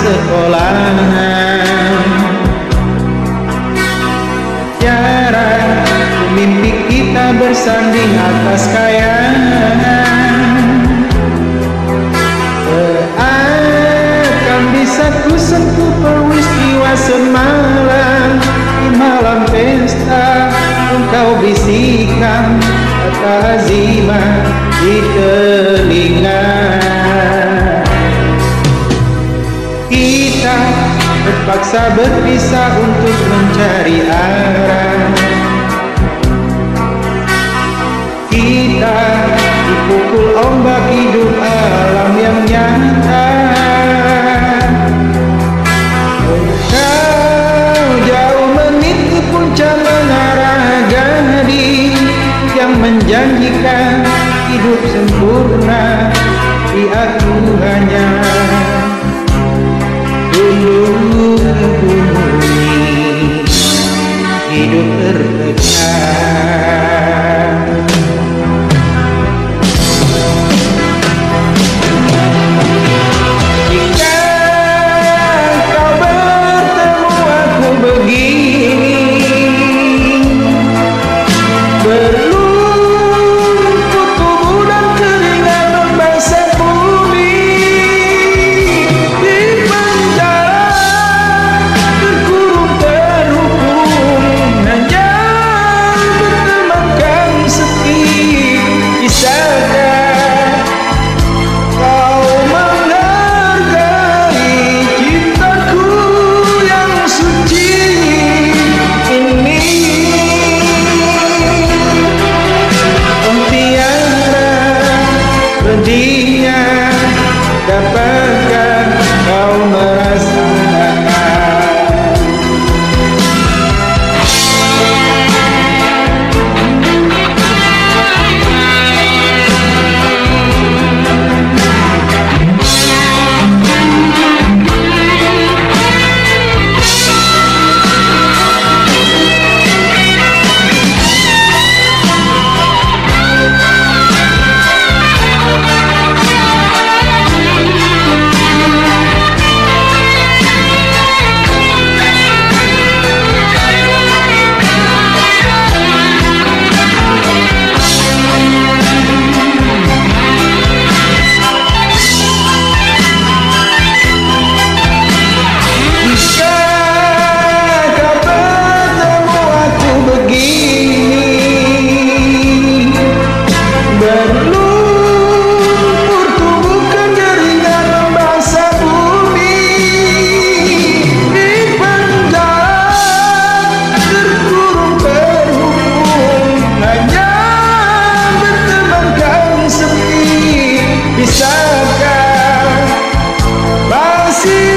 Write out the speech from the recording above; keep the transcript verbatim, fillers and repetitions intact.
sekolahan. Jarang mimpi kita bersanding atas kayangan. Seakan bisa ku sentuh peristiwa semalam. Di malam pesta engkau bisikan kata azimah di telinga. Kita terpaksa berpisah untuk mencari arah. Kita dipukul ombak hidup alam yang nyata. Engkau jauh menipu puncak menara gading yang menjanjikan hidup sempurna. Di aku hanya dulu bumi hidup tertekan. Jika kau bertemu aku begini, berlumpur tubuh dan keringat membasah bumi. Di penjara terkurung terhukum, hanya bertemankan sepi. Bisakah kau menghargai cintaku yang suci ini? Oh tiara pedihnya, dapatkah kau merasakan? Berlumpur tubuh keringat membasah bumi. Di penjara terkurung terhukum, hanya bertemankan sepi. Bisakah masih